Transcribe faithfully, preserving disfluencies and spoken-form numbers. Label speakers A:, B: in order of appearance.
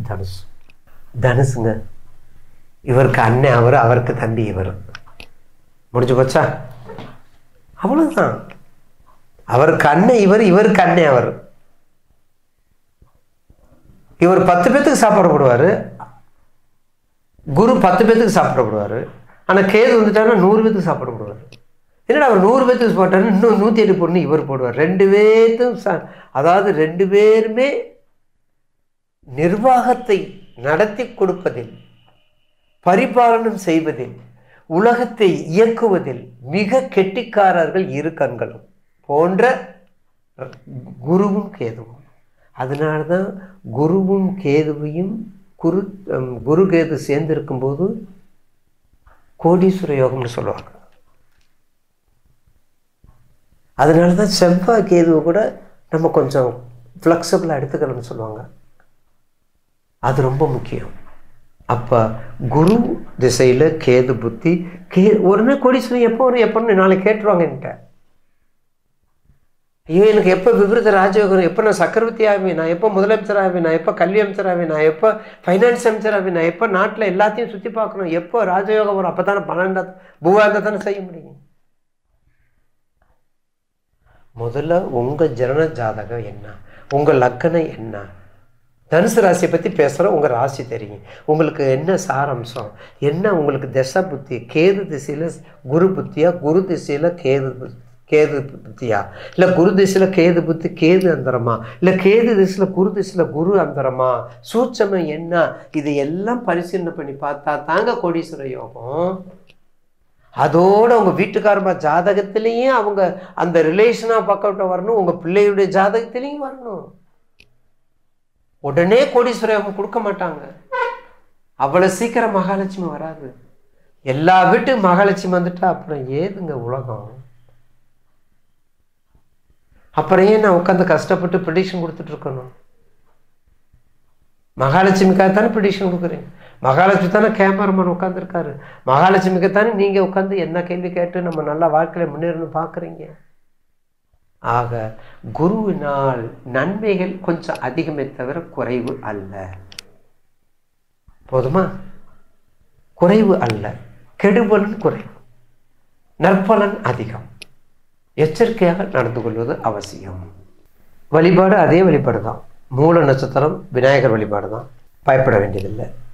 A: தனுசு. தனுசுங்க, இவருக்கு அண்ணன் அவர், அவருக்கு தம்பி இவர். முடிஞ்சு போச்சா? அவ்வளவுதான். அவருக்கு அண்ணன் இவர், இவருக்கு அண்ணன் அவர். இவர் பத்து பேத்துக்கு சாப்பாடு போடுவாரு, குரு பத்து பேத்துக்கு சாப்பாடு போடுவாரு. ஆனா கேது வந்துட்டாருன்னா நூறு பேத்துக்கு சாப்பாடு போடுவார். என்னடா அவர் நூறு பேத்துக்கு போட்டாரு, இன்னும் நூத்தி எட்டு பொண்ணு இவர் போடுவார். ரெண்டு பேர்த்தும், அதாவது ரெண்டு பேருமே நிர்வாகத்தை நடத்தி கொடுப்பதில், பரிபாலனம் செய்வதில், உலகத்தை இயக்குவதில் மிக கெட்டிக்காரர்கள் இரு கண்களும் போன்ற குருவும் கேதுவும். அதனால்தான் குருவும் கேதுவையும் குரு குரு கேது சேர்ந்து இருக்கும்போது கோடீஸ்வர யோகம்னு சொல்லுவாங்க. அதனாலதான் செவ்வாய் கேதுவை கூட நம்ம கொஞ்சம் ஃப்ளெக்சிபிளாக எடுத்துக்கணும்னு சொல்லுவாங்க. அது ரொம்ப முக்கியம். அப்போ குரு திசையில் கேது புத்தி, கே உடனே கோடீஸ்வரன் எப்போ வரும் எப்போன்னு நாளைக்கு கேட்டுருவாங்க என்கிட்ட. ஐயோ எனக்கு எப்போ விபரீத ராஜயோகம், எப்போ நான் சக்கரவர்த்தி ஆவேன், நான் எப்போ முதலமைச்சர் ஆவேன், நான் எப்போ கல்வி அமைச்சர் ஆவேன், நான் எப்போ ஃபைனான்ஸ் அமைச்சர் ஆவேன், நான் எப்போ நாட்டில் எல்லாத்தையும் சுற்றி பார்க்கணும், எப்போ ராஜயோகம் வரும், அப்போ தானே பன்னெண்டா பூவாந்த தானே செய்ய முடியும். முதல்ல உங்கள் ஜனன ஜாதகம் என்ன, உங்கள் லக்கணம் என்ன. தனுசு ராசியை பற்றி பேசுகிறோம், உங்கள் ராசி தெரியும், உங்களுக்கு என்ன சாரம்சம் என்ன, உங்களுக்கு திசை புத்தி, கேது திசையில் குரு புத்தியா, குரு திசையில் கேது கேது புத்தியா, இல்லை குரு திசையில் கேது புத்தி கேது அந்தரமா, இல்லை கேது திசையில் குரு திசையில் குரு அந்தரமா, சூட்சமம் என்ன, இது எல்லாம் பரிசீலனை பண்ணி பார்த்தா தாங்க கோடீஸ்வர யோகம். அதோட உங்கள் வீட்டுக்காரமா ஜாதகத்திலையும் அவங்க அந்த ரிலேஷனாக பக்கவிட்ட வரணும், உங்கள் பிள்ளையுடைய ஜாதகத்திலையும் வரணும். உடனே கோடீஸ்வர யோகம் கொடுக்க மாட்டாங்க. அவ்வளோ சீக்கிரம் மகாலட்சுமி வராது. எல்லா வீட்டுக்கும் மகாலட்சுமி வந்துட்டா அப்புறம் ஏதுங்க உலகம். அப்புறம் ஏன் நான் உட்காந்து கஷ்டப்பட்டு ப்ரெடிக்ஷன் கொடுத்துட்டு இருக்கணும்? மகாலட்சுமிக்காக தானே ப்ரெடிக்ஷன் கொடுக்குறேன். மகாலட்சுமி தானே கேமராமேன் உட்காந்துருக்காரு. மகாலட்சுமிக்கு தானே நீங்கள் உட்காந்து என்ன கேள்வி கேட்டு நம்ம நல்லா வாழ்க்கையில் முன்னேறணும் பார்க்குறீங்க. ஆக குருவினால் நன்மைகள் கொஞ்சம் அதிகமே தவிர குறைவு அல்ல. போதுமா? குறைவு அல்ல, கெடுபலன் குறைவு, நற்பலன் அதிகம். எச்சரிக்கையாக நடந்து கொள்வது அவசியம். வழிபாடு அதே வழிபாடு தான். மூல நட்சத்திரம் விநாயகர் வழிபாடு தான், பயப்பட வேண்டியதில்லை.